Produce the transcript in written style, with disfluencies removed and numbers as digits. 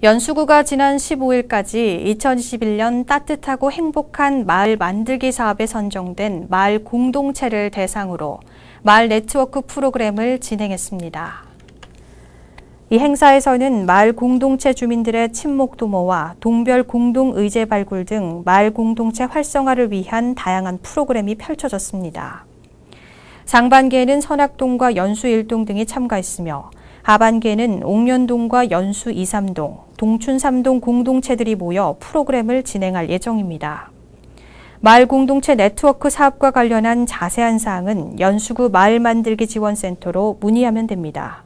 연수구가 지난 15일까지 2021년 따뜻하고 행복한 마을 만들기 사업에 선정된 마을 공동체를 대상으로 마을 네트워크 프로그램을 진행했습니다. 이 행사에서는 마을 공동체 주민들의 친목 도모와 동별 공동 의제 발굴 등 마을 공동체 활성화를 위한 다양한 프로그램이 펼쳐졌습니다. 상반기에는 선악동과 연수 1동 등이 참가했으며 하반기에는 옥년동과 연수 2, 3동, 동춘 3동 공동체들이 모여 프로그램을 진행할 예정입니다. 마을 공동체 네트워크 사업과 관련한 자세한 사항은 연수구 마을만들기 지원센터로 문의하면 됩니다.